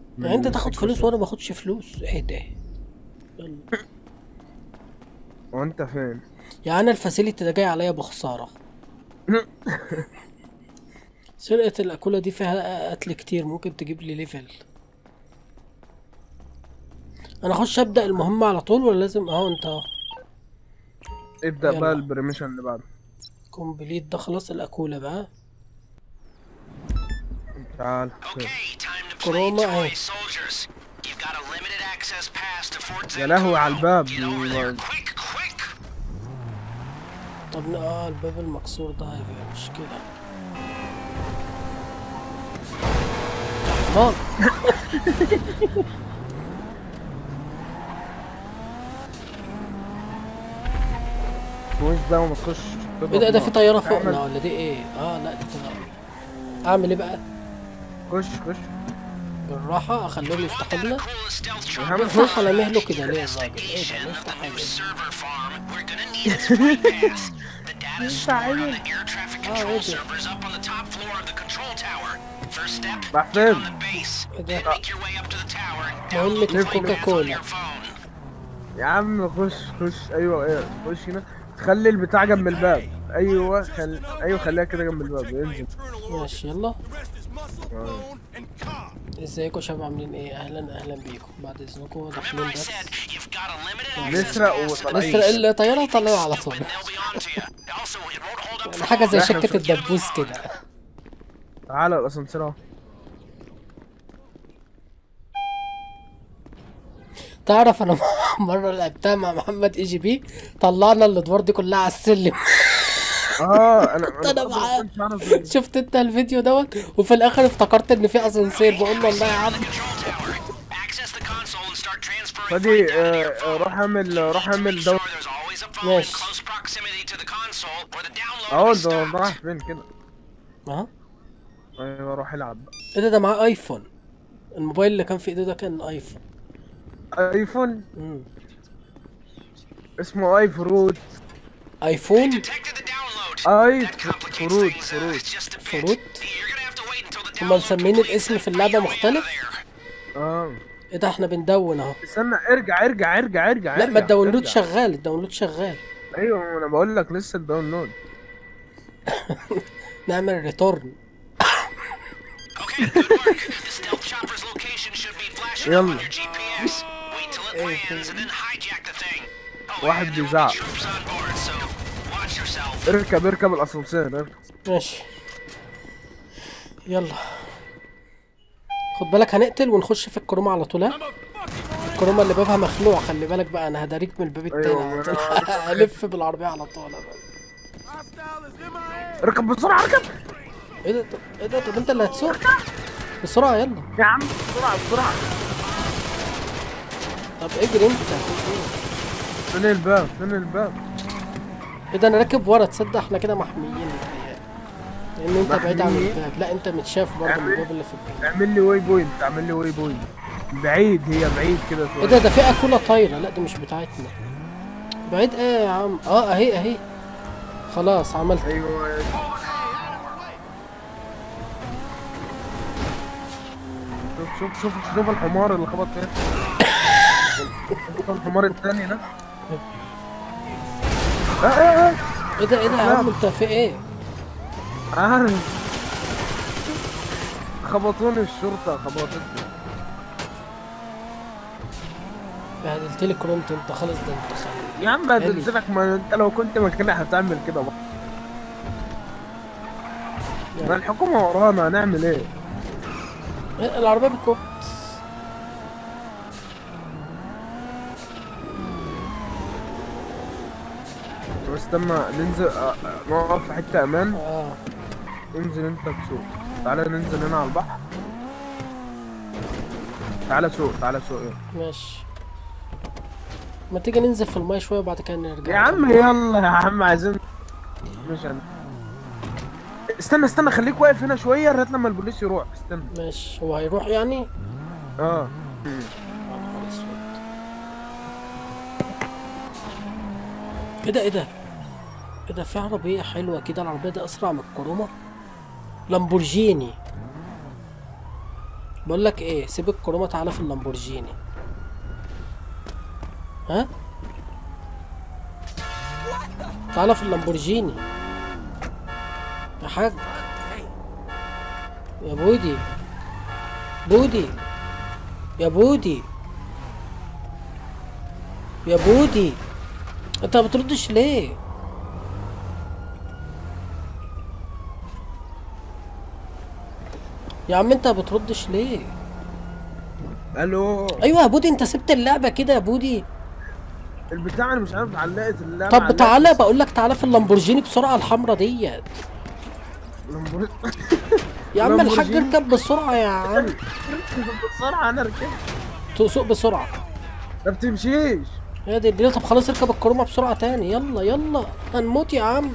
يعني انت تاخد السكة فلوس وانا ما باخدش فلوس؟ ايه ده؟ يلا. وانت فين؟ يعني انا الفاسيلتي ده جاي عليا بخساره. سرقه الاكوله دي فيها قتل كتير، ممكن تجيب لي ليفل. انا اخش ابدا المهمه على طول ولا لازم اهو انت اهو؟ ابدأ بقى يلا البريميشن اللي بعده. كومبليت ده خلاص الاكوله بقى. تعال فين؟ Okay, time to play كروما اهي. toy soldiers. You've got a limited access pass to Fort يا لهوي على Zancudo. الباب. Get over there quick, quick. طب الباب المكسور ده هيبقى مشكله. اه مش ده وما تخش ايه ده؟ تضرب ده في نار. طياره فوقنا اعمل. ولا دي ايه؟ لا دي طياره. اعمل ايه بقى؟ خش خش. بالراحه اخليهم Want يفتحوا that لنا. cool stealth يا chopper? عم يفتح على خش. مهله كده ليه الراجل؟ ايه Destination ده؟ of نفتح the حاجه. loose server farm. We're gonna need its flight path. The data's stored on the air traffic ايه control ده؟ servers up on the top floor of the control tower. First step, راح get فين؟ on the base. ايه ده؟ Then make your way up to the tower and مهمة download the flight الكوكا path on كولا. your phone. يا عم خش خش. ايوه ايه خش هنا. خلي البتاع جنب الباب. ايوه ايوه خليها كده جنب الباب ينزل. ماشي يلا. ازيكم يا شباب عاملين ايه؟ اهلا بيكم. بعد اذنكم Remember داخلين I بس. said you've got a limited access نسرق pass. وطالعين. نسرق الطيارة وطلعوا على Stupid, طول. they'll be on to you. Also, it won't hold up for حاجة زي لا، احنا شركة مش- الدبوس كده. تعالى الاسانسير اهو. تعرف انا مرة لعبتها مع محمد اي جي بي، طلعنا الادوار دي كلها على السلم. انا برضه ما معاه. كنتش اعرف. شفت انت الفيديو دوت؟ وفي الاخر افتكرت ان في اسانسير، بقول له والله يا عم. control tower. Access the console and start transferring فادي flight data to your phone. روح To make اعمل sure دور. there's always a phone in ماشي. close proximity to the console or the download اهو will be ده راح stopped. فين كده. اه ايوه روح العب. ايه ده معاه ايفون. الموبايل اللي كان في ايده ده كان ايفون. ايفون. مم. اسمه اي فروت. ايفون. Detected the download. اي That complicates فروت things. فروت. It's just a bit. فروت. You're gonna have to wait until the هما download مسمين completes الاسم في and اللعبة make your way out of مختلف؟ there. اه ايه ده؟ احنا بندون اهو. استنى ارجع. لا ما الداونلود ارجع. شغال، الداونلود شغال. ايوه انا بقول لك لسه الداونلود. نعمل ريتورن. Okay, good work. The stealth chopper's location should be flashing up on يلا. your GPS. Wait till it lands and then hijack the thing. Oh, واحد and there will be بيزعق. troops on board, so watch yourself. اركب الاسانسير اركب. ماشي يلا. خد بالك هنقتل ونخش في الكرومة على طول. ها الكرومة اللي بابها مخلوع، خلي بالك بقى، انا هداريك من الباب التاني أيوة، على ما طول. أنا- الف بالعربية على طول. اركب بسرعه اركب. ايه ده طب انت اللي هتسوق بسرعة يلا. يا عم بسرعه. طب اجري انت. فين الباب. ايه ده؟ انا راكب ورا، تصدق احنا كده محميين متهيألي. لان انت بعيد عن محميين؟ الباب. لا انت متشاف برضه من الباب اللي في البيت. اعمل لي واي بوينت. بعيد كده ايه شويه. ده في اكولة طايرة. لا دي مش بتاعتنا. بعيد ايه يا عم؟ اهي خلاص عملت. ايوه شوف الحمار اللي خبط فيه. شوف الحمار الثاني ده. ايه ده يا عم انت في ايه؟ عارف. خبطوني الشرطة خبطتني. بهدلتلي كرومت انت خالص. ده انت خالص. يا عم بهدلتلك. ما انت لو كنت مكاني هتعمل كده بقى. ما الحكومة ورانا هنعمل ايه؟ العربية بتكون. استنى ننزل نقف في حتة امان. اه انزل انت تسوق. تعالى ننزل هنا على البحر. تعالى سوق يلا. ماشي. ما تيجي ننزل في الماء شوية وبعد كده نرجع. يا عم يلا يا عم عايزين. مش انا. استنى خليك واقف هنا شوية لغاية لما البوليس يروح. استنى. ماشي هو هيروح يعني. اه يا نهار اسود. ايه ده في عربية حلوة كده. العربية دي اسرع من الكرومة. لامبورجيني. بقول لك ايه، سيب الكرومه تعالى في اللامبورجيني. ها تعالى في اللامبورجيني يا حاج. يا بودي بودي يا بودي يا بودي، انت ما بتردش ليه؟ يا عم انت ما بتردش ليه؟ الو. ايوه يا بودي، انت سبت اللعبه كده يا بودي. البتاع انا مش عارف علقت اللعبه. طب تعالى، بقول لك تعالى في اللامبورجيني بسرعه الحمرا ديت. يا عم الحاج اركب بسرعه يا عم. بسرعه انا ركبت. تسوق بسرعه. ما بتمشيش. يا دي البليله. طب خلاص اركب الكرومه بسرعه تاني. يلا يلا هنموت يا عم.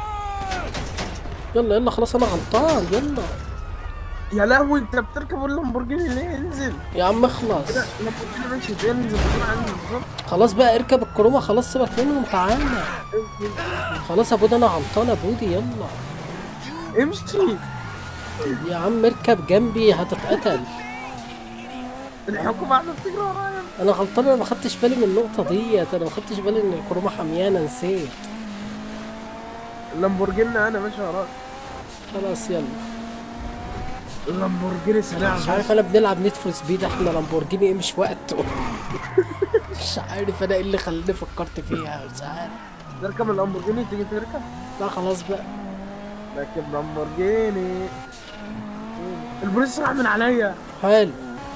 يلا يلا خلاص انا غلطان. يلا يا لهوي انت بتركب اللامبورجيني ليه؟ انزل يا عم اخلص. كده اللامبورجيني ماشي فين؟ انزل بسرعه انزل بالظبط. خلاص بقى اركب الكرومه، خلاص سيبك منهم تعالى. خلاص يا بودي انا غلطان يا بودي. يلا امشي يا عم اركب جنبي هتتقتل. الحكومه عماله بتجري ورايا. انا غلطان، انا ما خدتش بالي من النقطه ديت. انا ما خدتش بالي ان الكرومه حميانه، نسيت. اللامبورجيني انا ماشي وراك. خلاص يلا. اللامبورجيني سريع. مش عارف، انا بنلعب نيد فور سبيد، احنا لامبورجيني ايه مش وقته. مش عارف انا ايه اللي خلاني فكرت فيها، مش عارف. تركب اللامبورجيني تيجي تركب. لا خلاص بقى. راكب لامبورجيني. البوليس راح من عليا. حلو.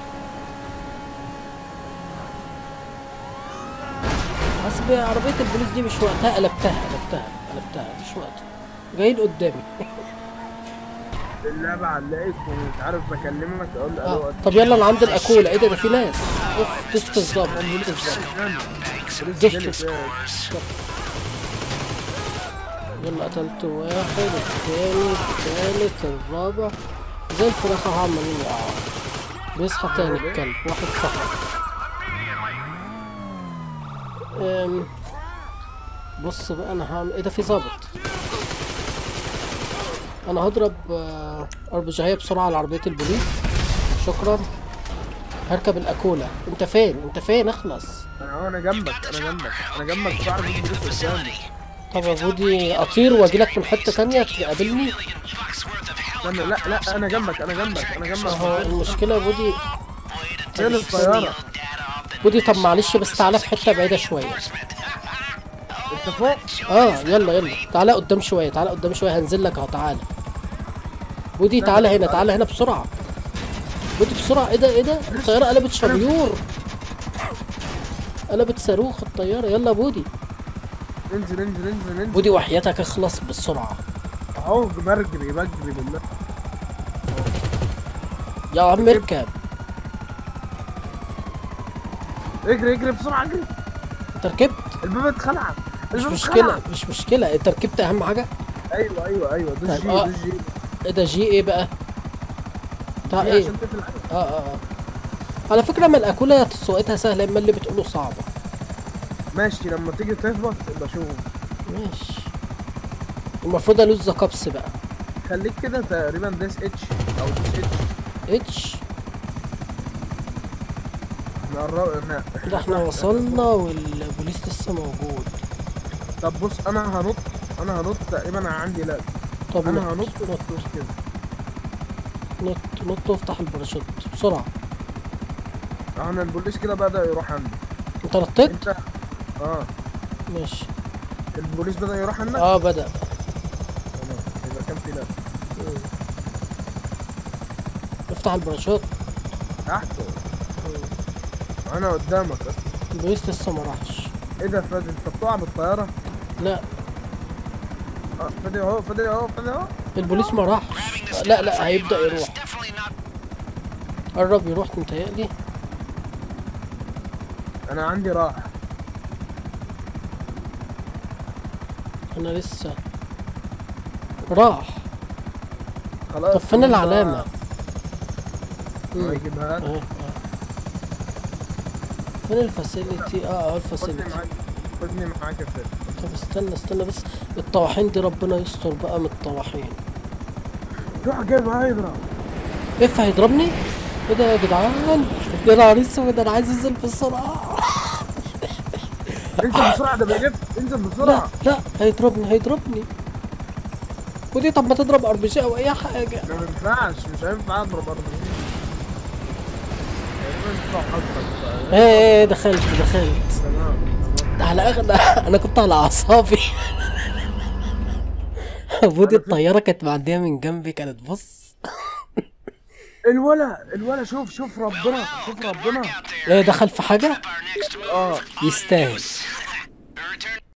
حسب عربية البوليس دي مش وقتها. قلبتها مش وقتها. جايين قدامي. اللعبة علقت ومش عارف بكلمك اقول الو. طب يلا انا عند الاكولة. ايه ده في ناس. اوف دوست الظابط. دوست. يلا قتلت واحد، التاني التالت الرابع. زي الفراخ اهو عمالين يقعوا. بيصحى تاني الكلب. واحد صحى. بص بقى انا هعمل ايه. ده في ظابط. انا هضرب اربجايه بسرعه على عربيه البوليس. شكرا. هركب الاكولا. انت فين اخلص. انا جنبك بعرف البوليس قدامي. طب يا بودي اطير واجيلك من حته تانية تقابلني. استنى لا انا جنبك اهو المشكله يا بودي. فين الطياره؟ بودي طب معلش بس تعالى في حته بعيده شويه. انت فوق؟ يلا تعالى قدام شويه، هنزل لك اهو. تعالى بودي، تعالى هنا بسرعه. بودي بسرعه. ايه ده الطياره قلبت شبيور، قلبت صاروخ الطياره. يلا بودي. انزل بودي وحياتك اخلص بسرعه. اهو بجري بالله. يا عم اركب. اجري بسرعه اجري. انت ركبت. الباب اتخلع. مش مشكله انت ركبت اهم حاجه. ايوه ده طيب جي. ايه ده جي ايه بقى؟ بتاع ايه؟ عشان تقفل على فكره ما الاكوله سواقتها سهله، اما اللي بتقوله صعبه. ماشي لما تيجي تهبط ابقى شوف. ماشي. المفروض الوز ذا كابس بقى. خليك كده تقريبا داس اتش او داس اتش. كده احنا وصلنا والبوليس لسه موجود. طب بص انا هنط تقريبا عندي لاج. طب انا هنط كده. نط وافتح الباراشوت بسرعه. انا البوليس كده بدأ يروح عندي. انت نطيت؟ انت ماشي. البوليس بدأ يروح عندك؟ بدأ. تمام يبقى كان في لاج. افتح الباراشوت. تحت. انا قدامك اصلا. البوليس لسه ما راحش. ايه ده فادي انت بتقع بالطياره؟ لا فادي اهو. البوليس ما راحش. لا هيبدأ يروح. قرب يروح متهيألي. انا عندي راح. انا لسه راح. خلاص. طب فين العلامة؟ هيجيبها لك. فين الفاسيلتي؟ الفاسيلتي. خدني معاك يا فادي. طب استنى بس. الطواحين دي ربنا يستر بقى من الطواحين. روح جايب هيضرب. هيضربني؟ ايه ده يا جدعان؟ يا نهار اسود انا عايز انزل بسرعة. انزل بسرعه، ده بيلف، انزل لا بسرعه. لا هيضربني. ودي طب ما تضرب ار بي جي او اي حاجة. ما ينفعش، مش هينفع اضرب ار بي جي. ينفع حظك. ايه دخلت. تمام. ده على اغلى. انا كنت على اعصابي. بودي الطيارة كانت معدية من جنبي كانت بص. الولا شوف ربنا، شوف ربنا. ايه دخل في حاجة؟ Our next move. اه يستاهل.